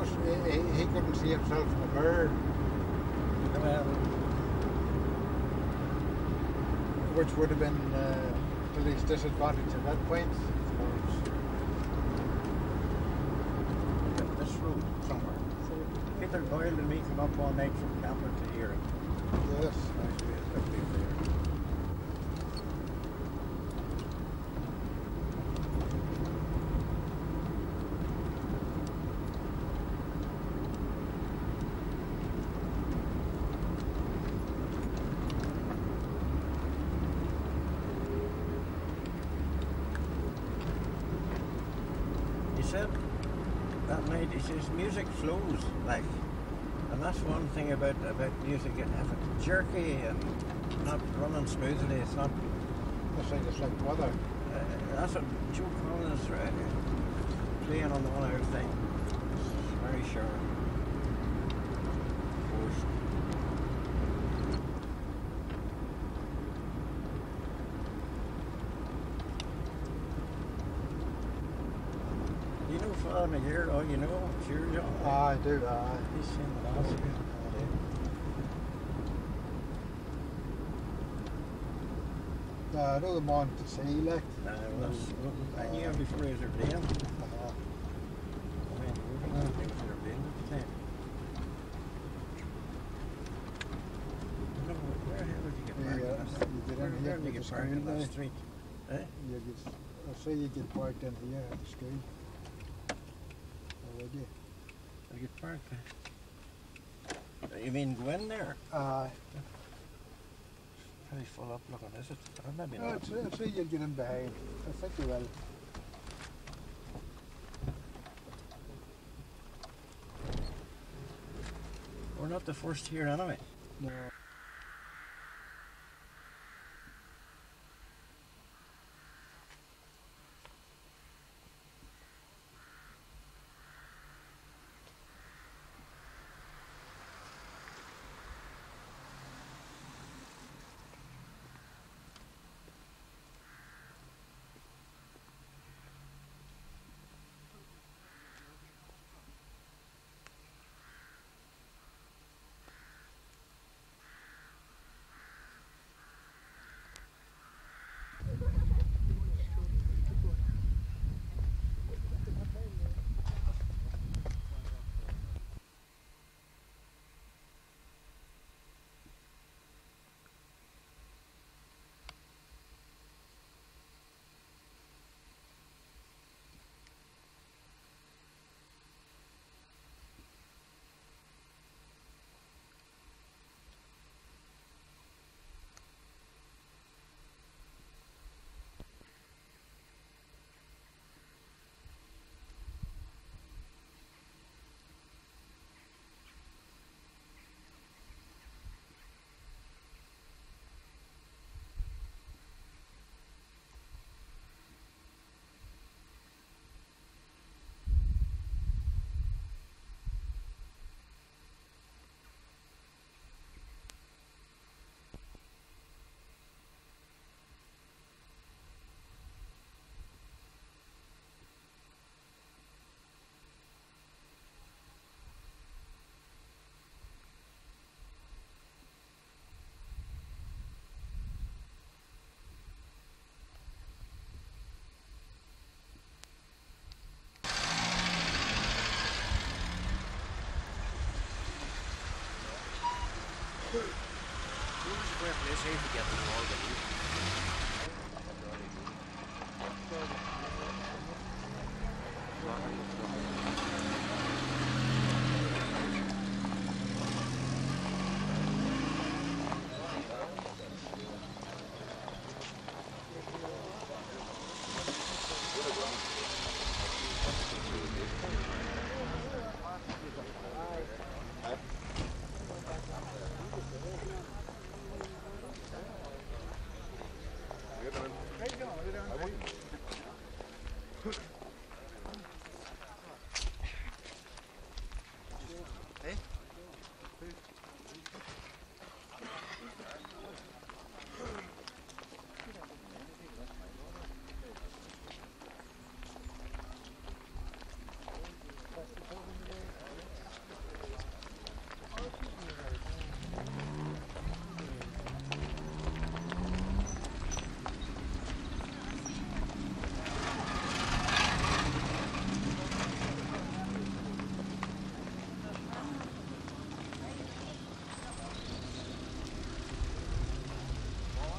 suppose he couldn't see himself in the mirror. Well, Which would have been to his disadvantage at that point, I suppose. this road somewhere. So Peter Doyle and me come up all night from Campbell to here. Yes. Actually, it's lovely there. He said that night, he says, music flows, like, and that's one thing about music, if it's jerky and not running smoothly, it's not, It's like weather. that's what Joe Collins playing on the 1 hour thing, it's very sure, forced. You know Father McGear, oh you know, sure John. I do. He's seen the last of it. I know them on to see, like. I knew him before he was ordained. I mean, he was ordained at the time. No, where the hell did you get parked? You get Where in here did you with get the parked in screen that there. street? Eh? I see you get parked in here at the school. Would you? Did you get parked there? You mean go in there? Pretty full up looking, is it? Or maybe not. I'd say you'll get in behind. I think you will. We're not the first here anyway. No.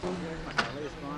Ali's gone.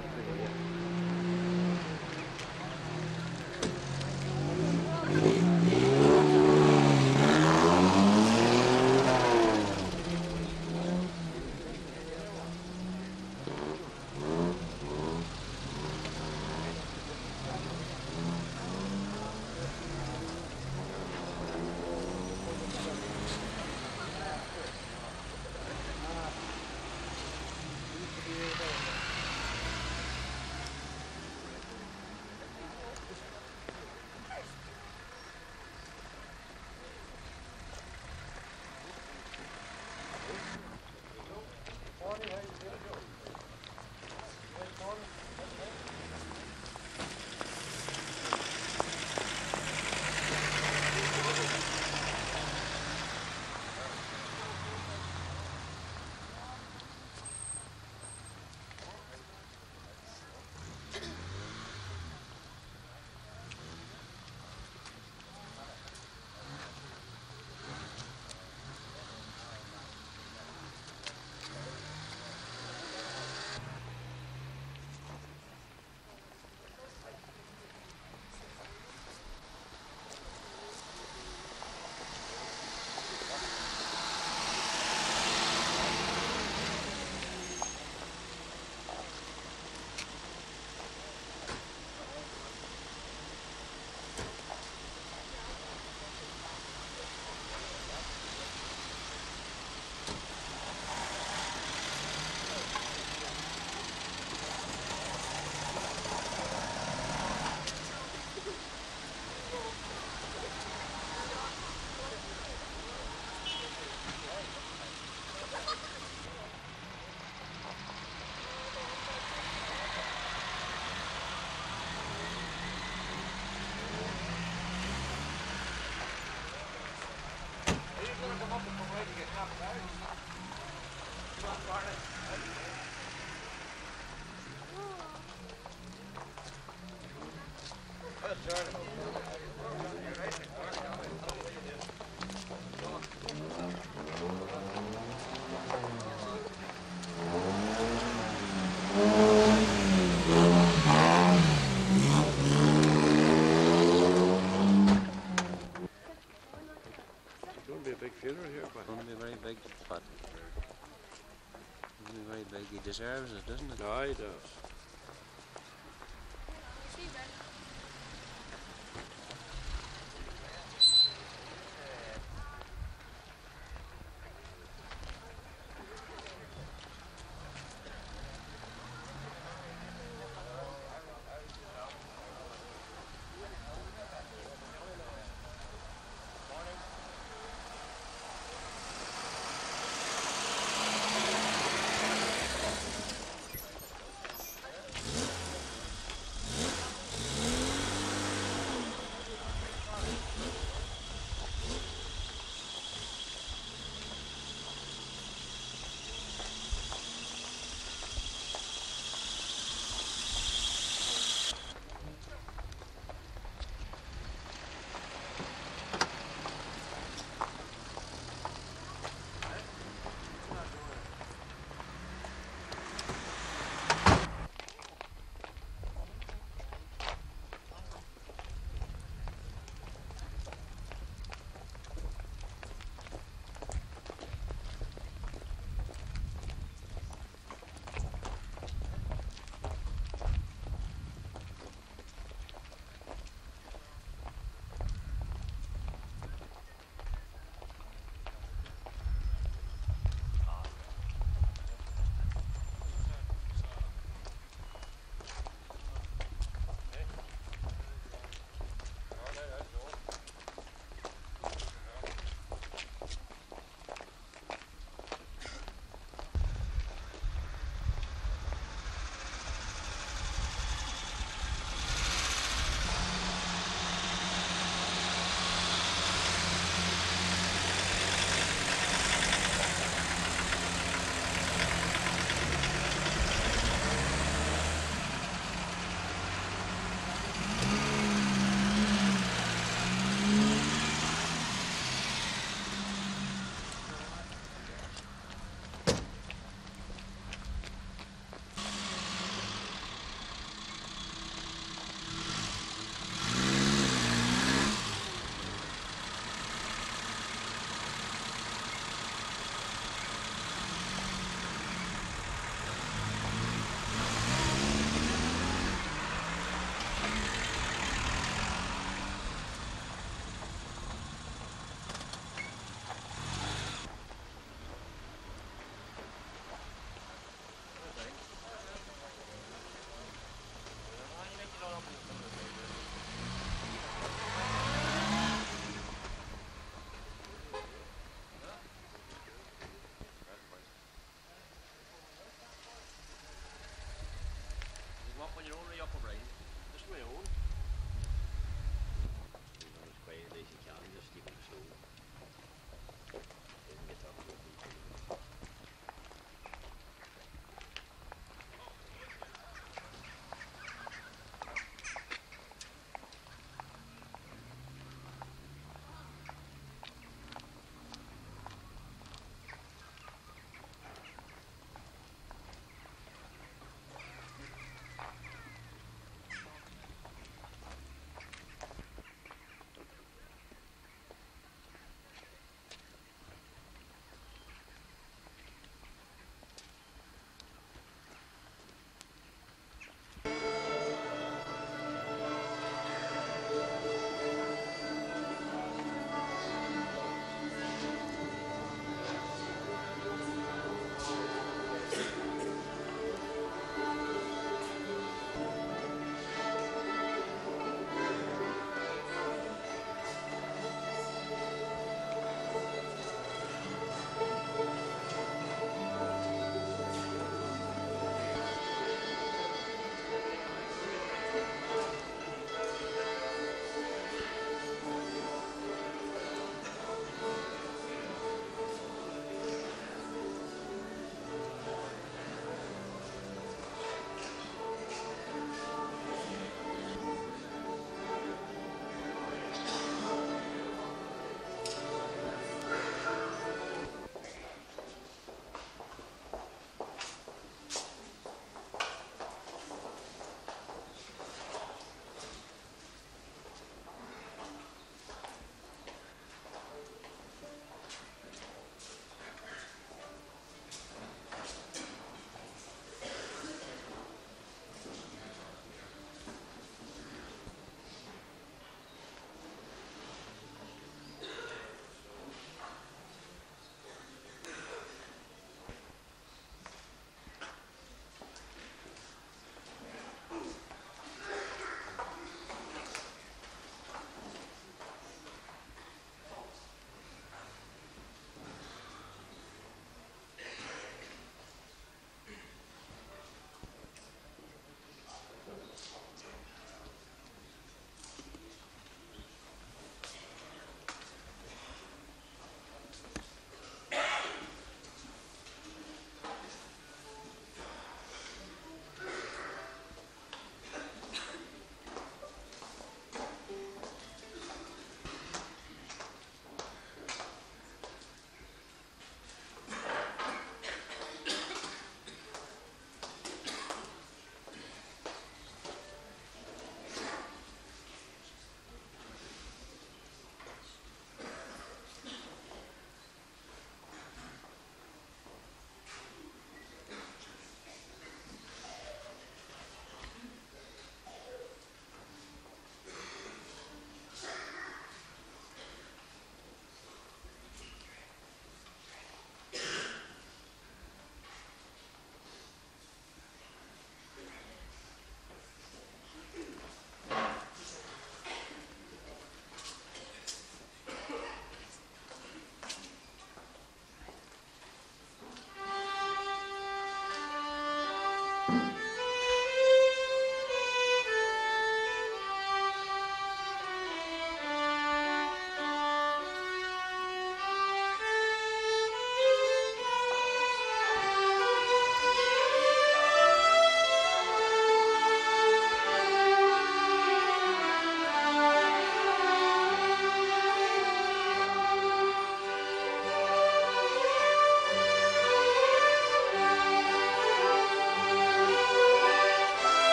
Going to be a big funeral here, but It's going to be very big, but it's going to be very big. He deserves it, doesn't it? no, he does.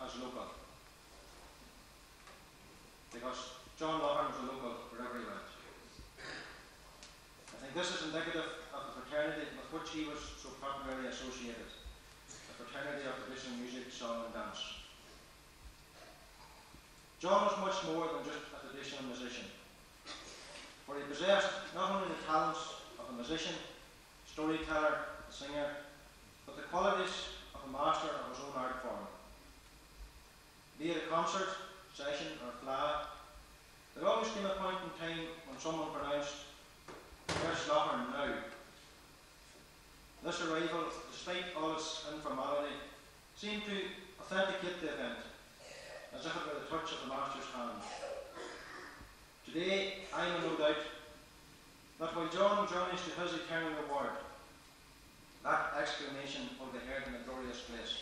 as local. Because John Loughran was a local wherever he went. I think this is indicative of the fraternity with which he was so popularly associated, the fraternity of traditional music, song and dance. John was much more than just a traditional musician, for he possessed not only the talents of a musician, storyteller, a singer, but the qualities of a master of his own art form. Be it a concert, session or fly, there always came a point in time when someone pronounced, "Where's Loughran now?" This arrival, despite all its informality, seemed to authenticate the event, as if it were the touch of the master's hand. Today, I am in no doubt that while John journeys to his eternal reward, that exclamation will be heard in a glorious place.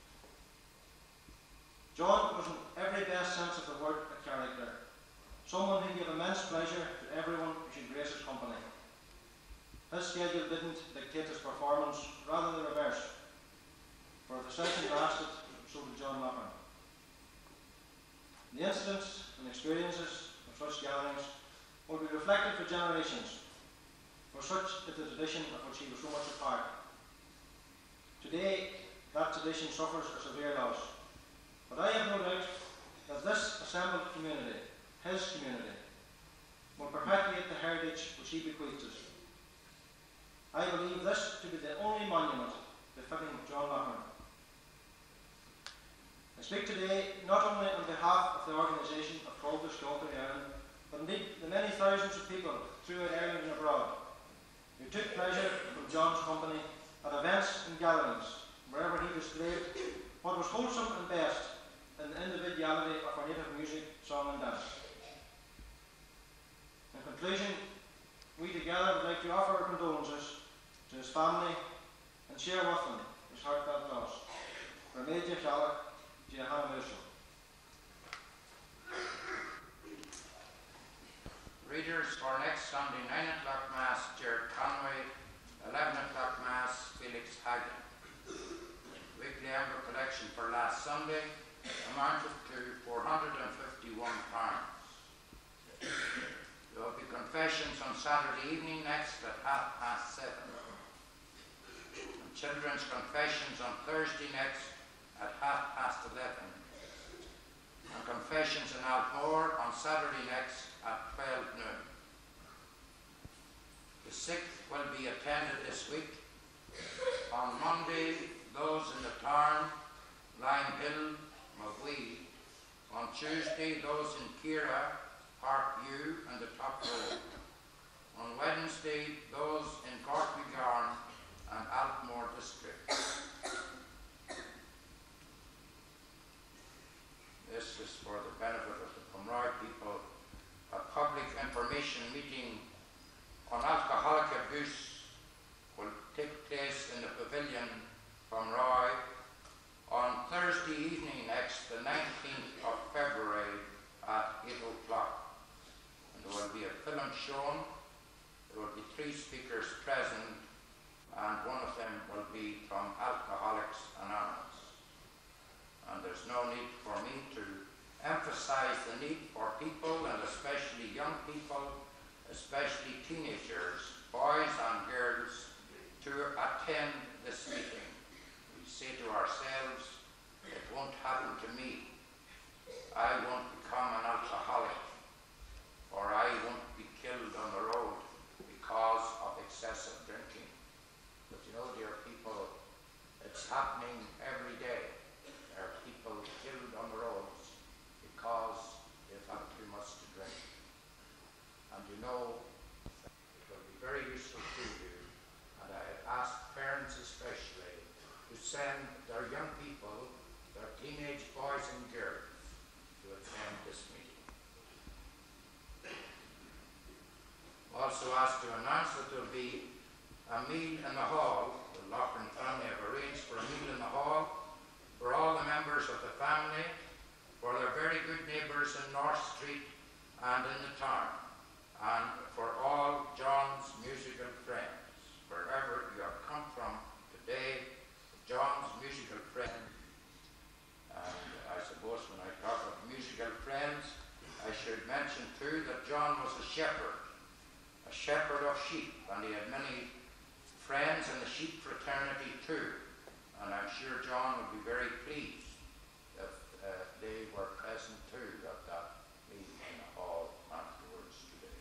John was in every best sense of the word a character, someone who gave immense pleasure to everyone who should grace his company. His schedule didn't dictate his performance, rather the reverse. For if the session lasted, so did John Loughran. The incidents and experiences of such gatherings will be reflected for generations, for such is the tradition of which he was so much a part. Today, that tradition suffers a severe loss, but I have no doubt that this assembled community, his community, will perpetuate the heritage which he bequeathed us. I believe this to be the only monument befitting John Loughran. I speak today not only on behalf of the organisation of Cultus Galway Ireland, but indeed the many thousands of people throughout Ireland and abroad who took pleasure from John's company at events and gatherings, wherever he displayed what was wholesome and best in the individuality of our native music, song and dance. In conclusion, we together would like to offer our condolences to his family and share with them his heartfelt loss. Remedia Shalach, Jehan Musa. Readers for next Sunday, 9 o'clock Mass, Jared Conway, 11 o'clock Mass, Felix Hagen. Weekly amber collection for last Sunday amounted to £451. There will be confessions on Saturday evening next at 7:30. And children's confessions on Thursday next at 11:30. And confessions in Altmore on Saturday next at 12 noon. The 6th will be attended this week. On Monday, those in the town, Lime Hill, Mabwee. On Tuesday, those in Kira, Park View and the Top Road. On Wednesday, those in Corkmagarn and Altmore district. This is for the benefit of the Pomroy people. A public information meeting on alcoholic abuse will take place in the pavilion Pomroy on Thursday evening next, the 19th of February at 8 o'clock. And there will be a film shown. There will be 3 speakers present, and one of them will be from Alcoholics Anonymous. And there's no need for me to emphasize the need for people, and especially young people, especially teenagers, boys and girls, to attend this meeting. We say to ourselves, it won't happen to me. I won't become an alcoholic, or I won't be killed on the road because of excessive drinking. But you know, dear people, it's happening every day. There are people killed on the roads because they've had too much to drink. And you know, it will be very useful to you, and I ask parents especially to send their young people, their teenage boys and girls, to attend this meeting. Also asked to announce that there will be a meal in the hall. The Loughran family have arranged for a meal in the hall for all the members of the family, for their very good neighbours in North Street and in the town, and for all John's musical friends, wherever you have come from today, John's musical friends. And I of sheep, and he had many friends in the sheep fraternity too. And I'm sure John would be very pleased if they were present too at that meeting in the hall afterwards today.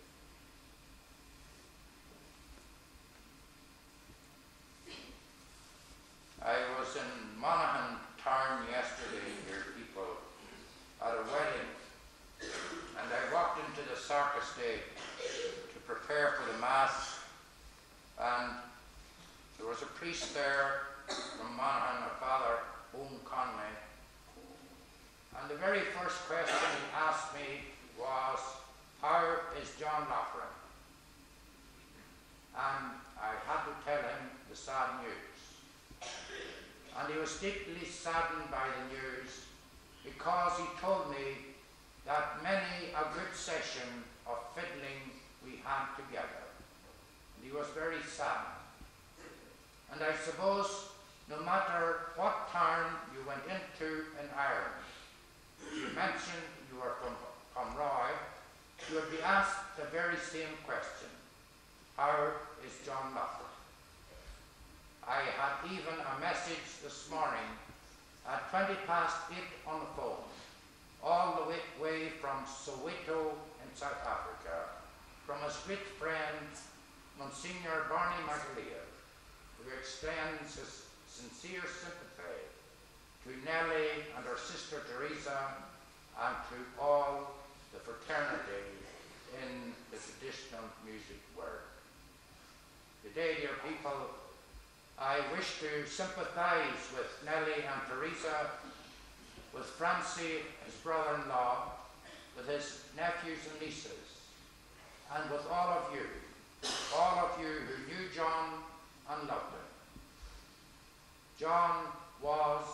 I was in Monaghan town yesterday, dear people, at a wedding, and I walked into the sacristy to prepare for the Mass, and there was a priest there from Monaghan, a Father Owen Conley, and the very first question he asked me was, "How is John Loughran?" And I had to tell him the sad news. And he was deeply saddened by the news, because he told me that many a good session of fiddling we had together. And he was very sad. And I suppose no matter what town you went into in Ireland, if you mentioned you were from Pomroy, you would be asked the very same question: how is John Loughran? I had even a message this morning at 8:20 on the phone, all the way from Soweto in South Africa, from his great friend, Monsignor Barney McAleer, who extends his sincere sympathy to Nellie and her sister Teresa and to all the fraternity in the traditional music world. Today, dear people, I wish to sympathize with Nellie and Teresa, with Francie, his brother-in-law, with his nephews and nieces, and with all of you who knew John and loved him. John was,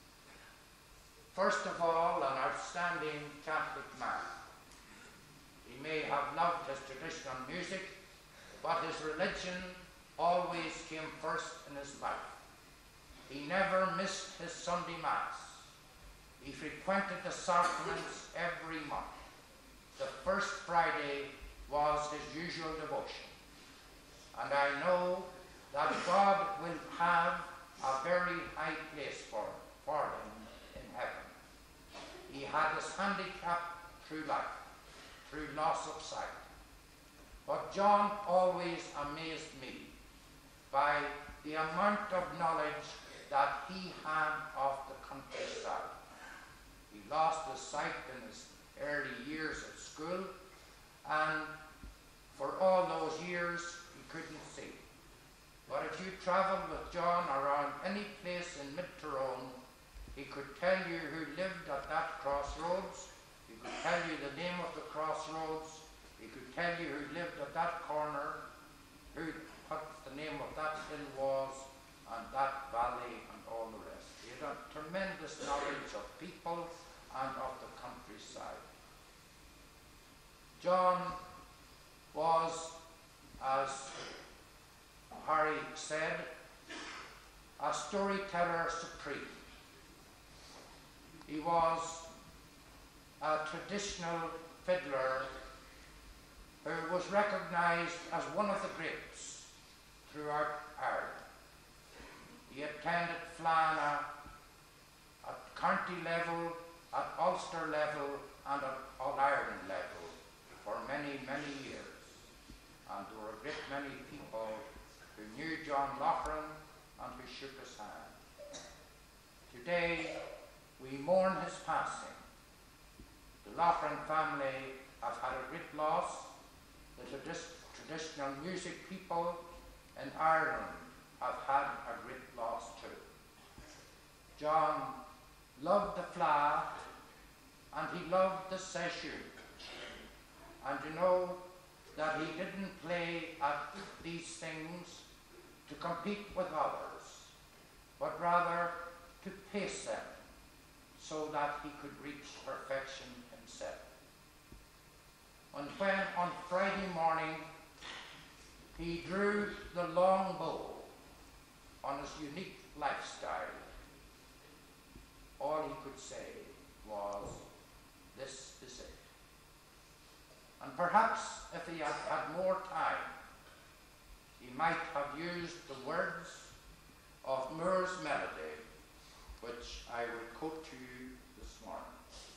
first of all, an outstanding Catholic man. He may have loved his traditional music, but his religion always came first in his life. He never missed his Sunday Mass. He frequented the sacraments every month. The first Friday was his usual devotion. And I know that God will have a very high place for him in heaven. He had his handicap through life, through loss of sight. But John always amazed me by the amount of knowledge that he had of the countryside. He lost his sight in his early years at school, and for all those years he couldn't see. But if you travelled with John around any place in Mid-Tyrone, he could tell you who lived at that crossroads, he could tell you the name of the crossroads, he could tell you who lived at that corner, what the name of that hill was, and that valley, and all the rest. He had a tremendous knowledge of people and of the countryside. John was, as Harry said, a storyteller supreme. He was a traditional fiddler who was recognized as one of the greats throughout Ireland. He attended Flana at county level, at Ulster level, and at All-Ireland level for many, many years. And there were a great many people who knew John Loughran and who shook his hand. Today, we mourn his passing. The Loughran family have had a great loss. The traditional music people in Ireland have had a great loss too. John loved the fla and he loved the session. And you know that he didn't play at these things to compete with others, but rather to pace them so that he could reach perfection himself. And when on Friday morning he drew the long bow on his unique lifestyle, all he could say was, "This is it." And perhaps if he had had more time, might have used the words of Moore's melody, which I will quote to you this morning.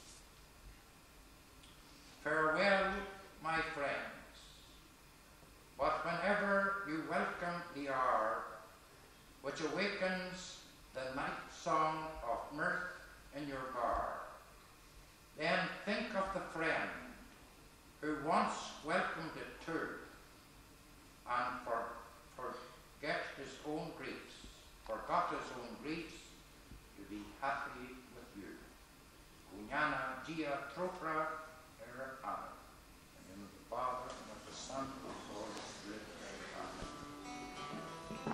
Farewell, my friends, but whenever you welcome the hour which awakens the night song of mirth in your bar, then think of the friend who once welcomed it too, and forgot his own griefs, to be happy with you. Gunyana dia tropra er amen. In the name of the Father, and of the Son, and of the Holy Spirit, amen.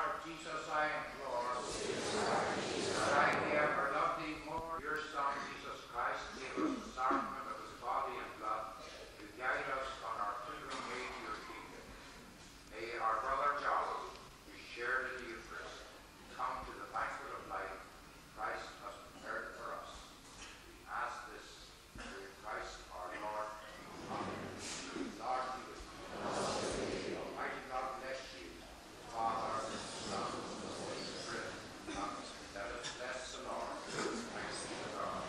Lord Jesus, I implore that I may ever love thee more. Your Son, Jesus Christ, gave us the sacrament of his body and blood to guide us on our pilgrim way to your kingdom. May our brother John, who shared in the Eucharist, come to the banquet of life Christ has prepared for us. We ask this through Christ our Lord. Amen. Lord be with you. Almighty God bless you, Father, Son, and Holy Spirit. Amen. Let us bless the Lord. Thanks be to God.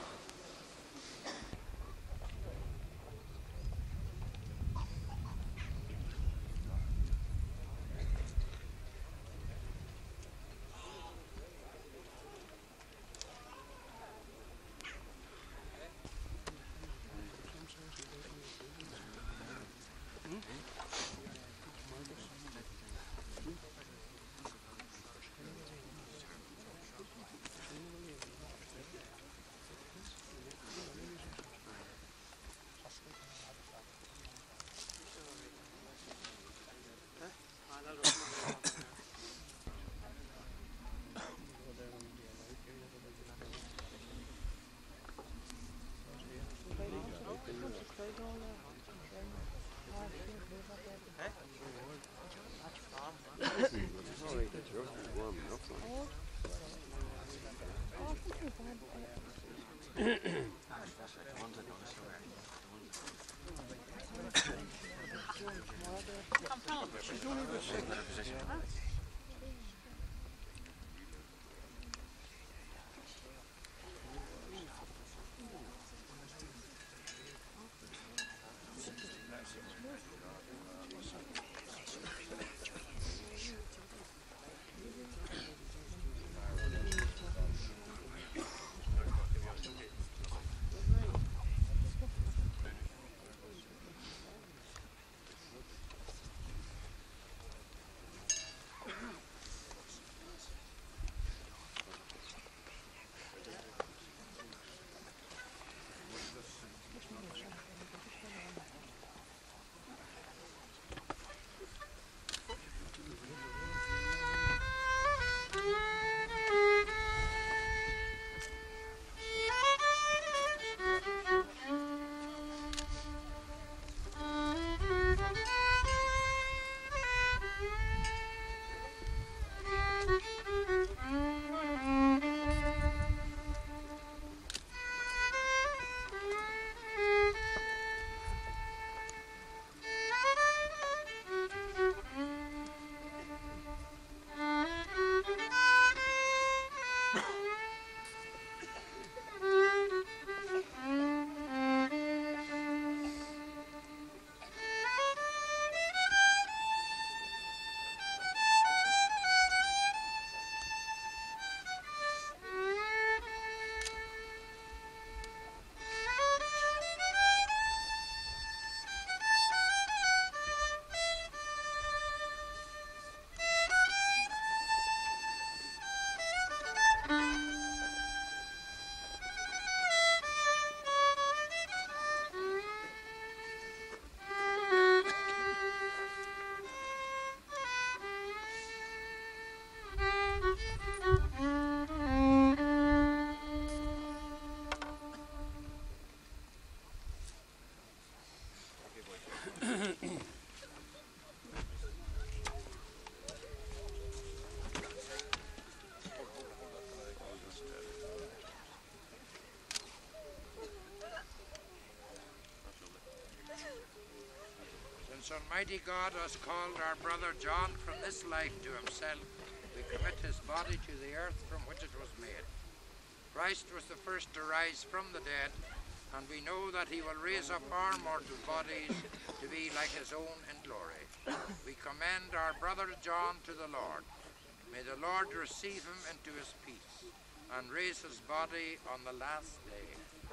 Since Almighty God has called our brother John from this life to himself, we commit his body to the earth from which it was made. Christ was the first to rise from the dead, and we know that he will raise up our mortal bodies to be like his own in glory. We commend our brother John to the Lord. May the Lord receive him into his peace and raise his body on the last day.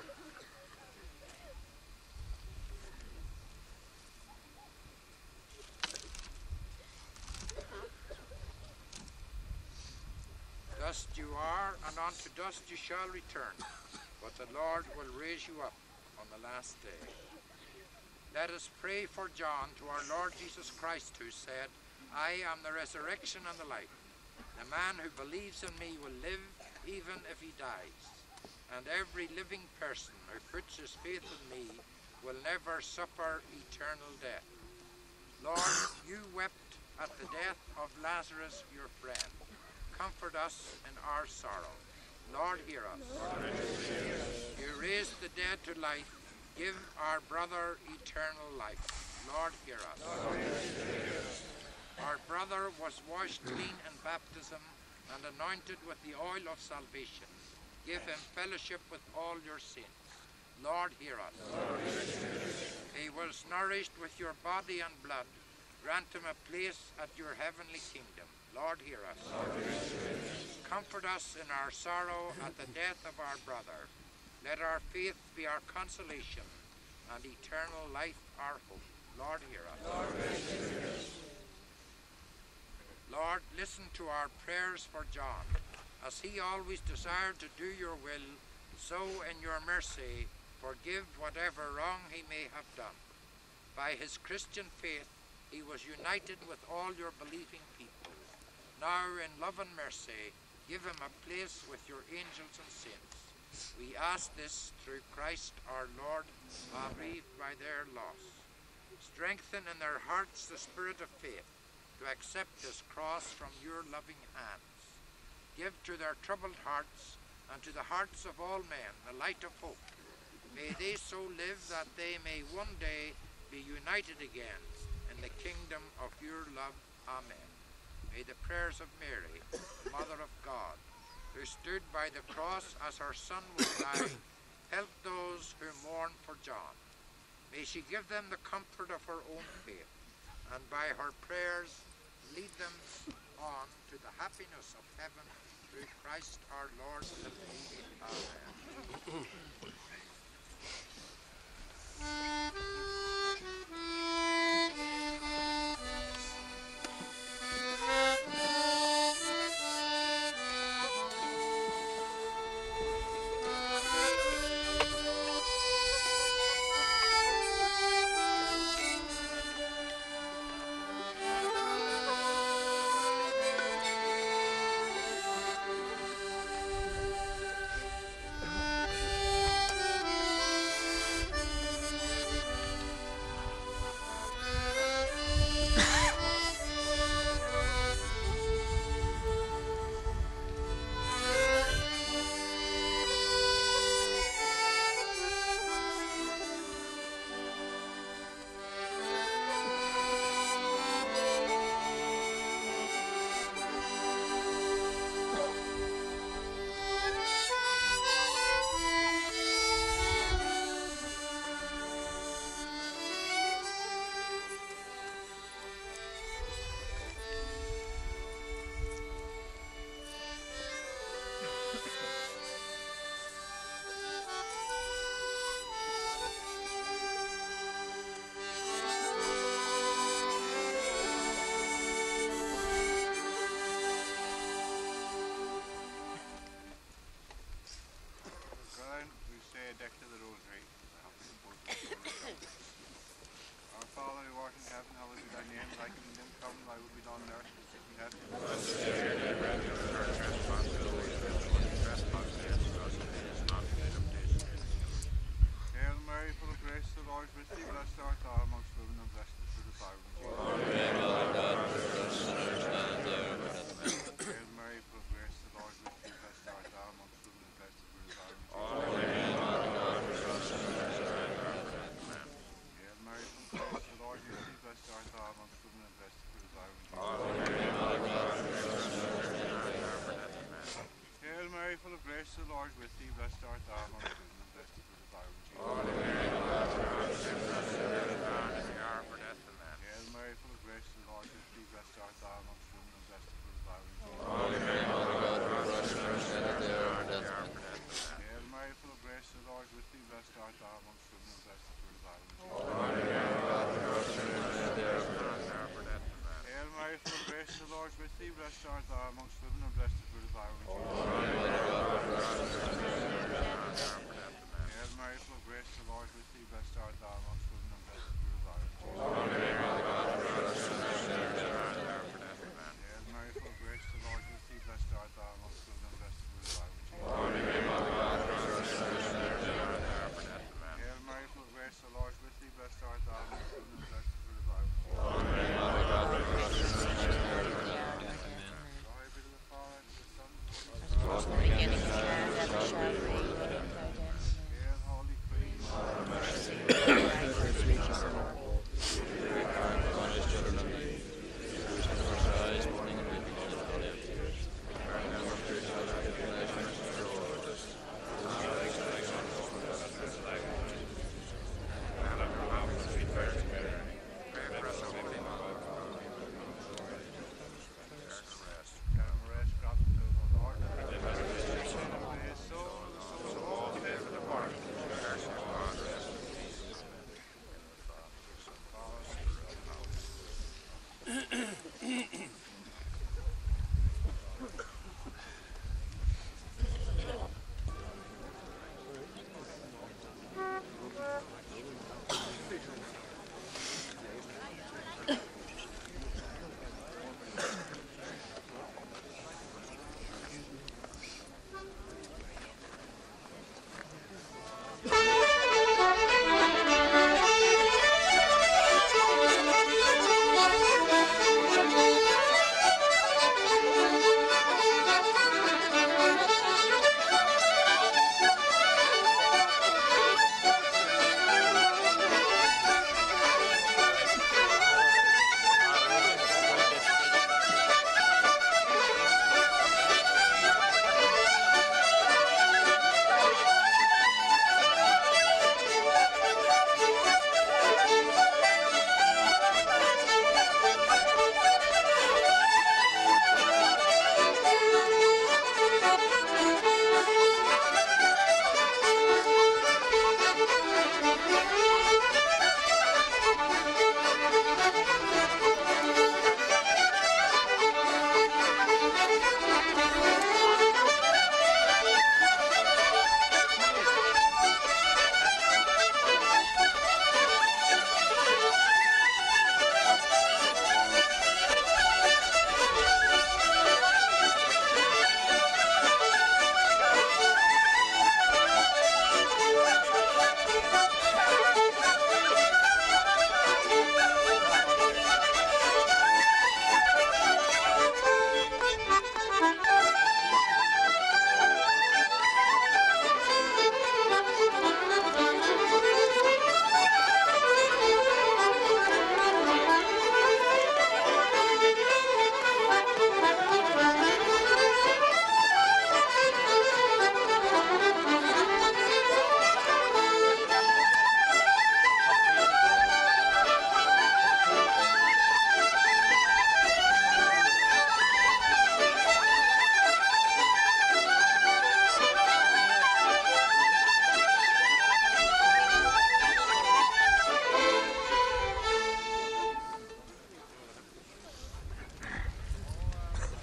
Dust you are, and unto dust you shall return, but the Lord will raise you up on the last day. Let us pray for John to our Lord Jesus Christ, who said, I am the resurrection and the life. The man who believes in me will live even if he dies, and every living person who puts his faith in me will never suffer eternal death. Lord, you wept at the death of Lazarus, your friend. Comfort us in our sorrow. Lord, hear us. You raised the dead to life. Give our brother eternal life. Lord, hear us. Our brother was washed clean in baptism and anointed with the oil of salvation. Give him fellowship with all your saints. Lord, hear us. He was nourished with your body and blood. Grant him a place at your heavenly kingdom. Lord, hear us. Comfort us in our sorrow at the death of our brother. Let our faith be our consolation and eternal life our hope. Lord, hear us. Lord, listen to our prayers for John. As he always desired to do your will, so in your mercy forgive whatever wrong he may have done. By his Christian faith, he was united with all your believing people. Now, in love and mercy, give him a place with your angels and saints. We ask this through Christ our Lord, bereaved by their loss. Strengthen in their hearts the spirit of faith to accept this cross from your loving hands. Give to their troubled hearts and to the hearts of all men the light of hope. May they so live that they may one day be united again in the kingdom of your love. Amen. May the prayers of Mary, the Mother of God, who stood by the cross as her son was dying, help those who mourn for John. May she give them the comfort of her own faith, and by her prayers lead them on to the happiness of heaven through Christ our Lord. Amen.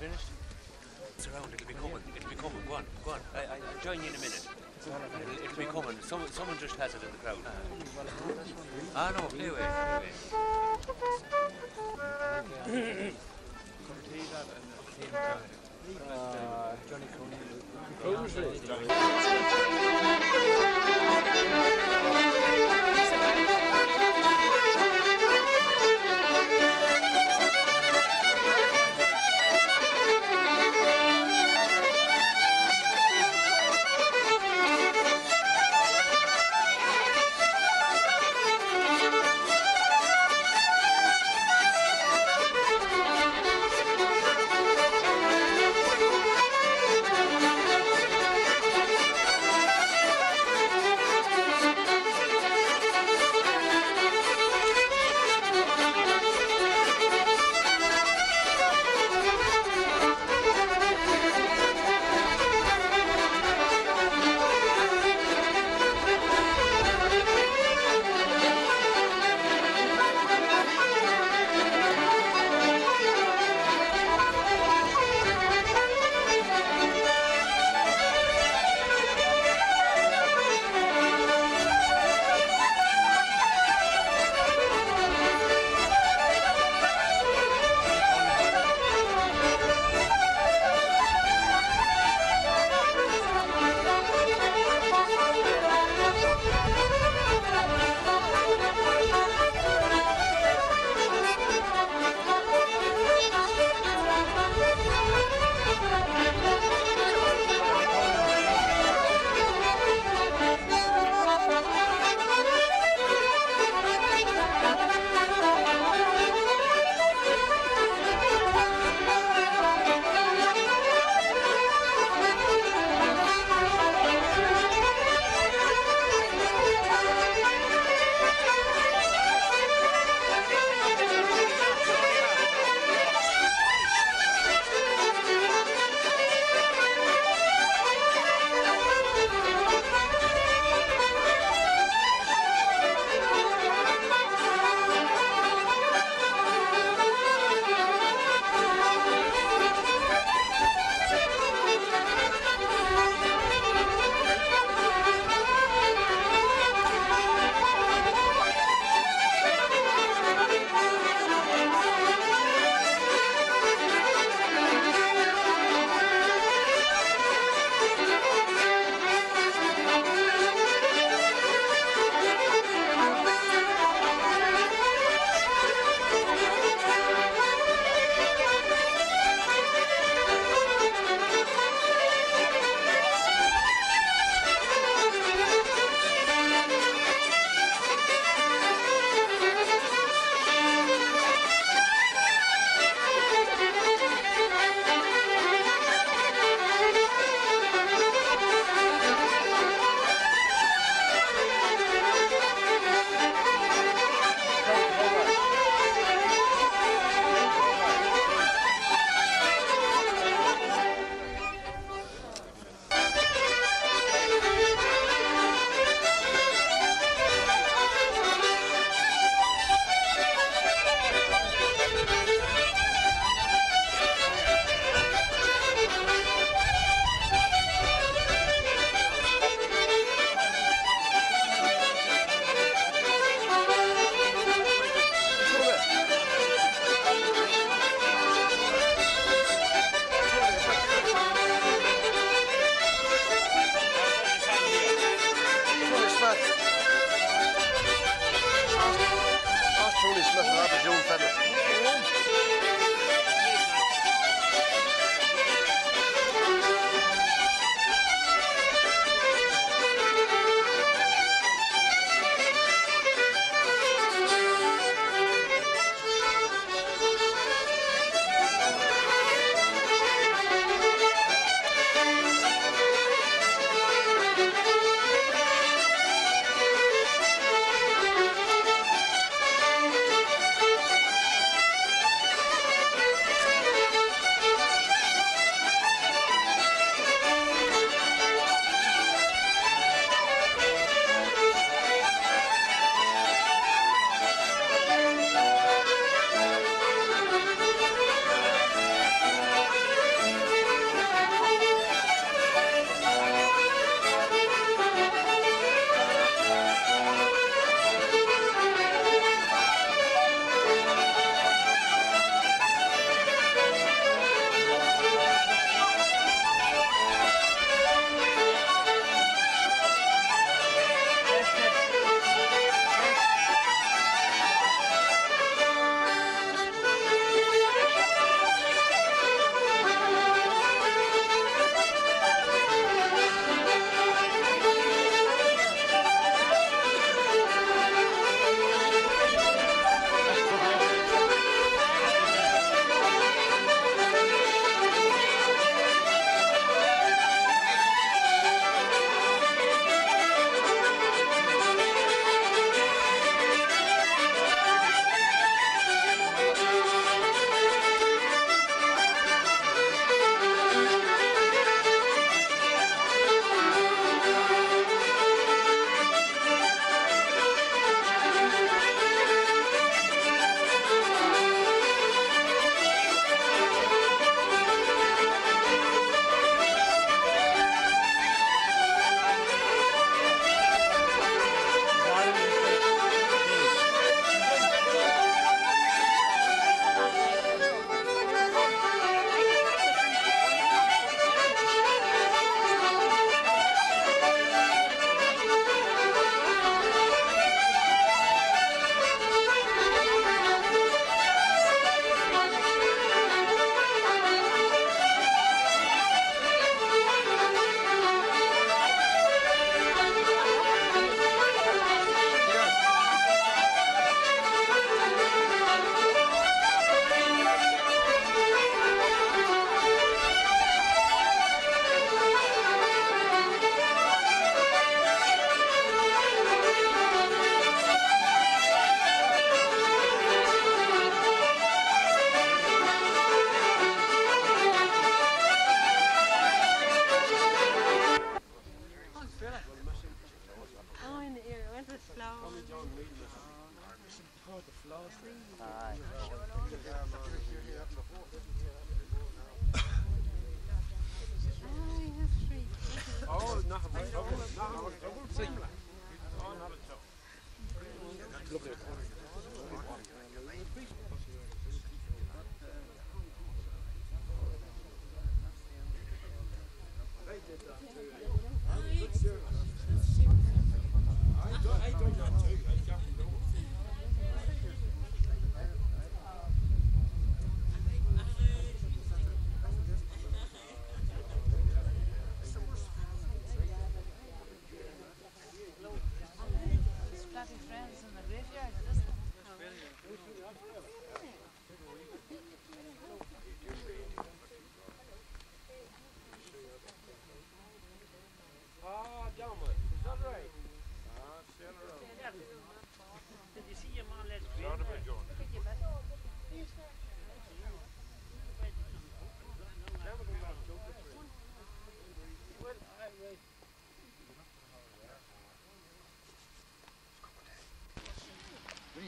finished? It's around, it'll be coming. It'll be coming. Go on, go on. I'll join you in a minute. It'll be coming. Someone just has it in the crowd. Ah, no, play away, Johnny Coney.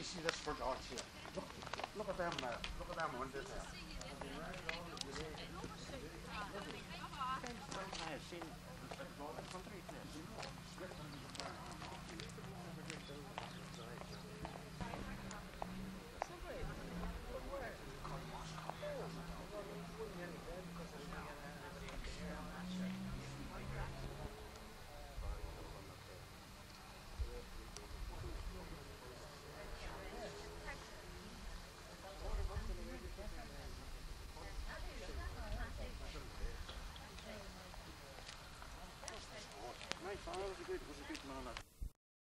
see this for God's sake. Look at them there. Look at them windows there. I have seen country place.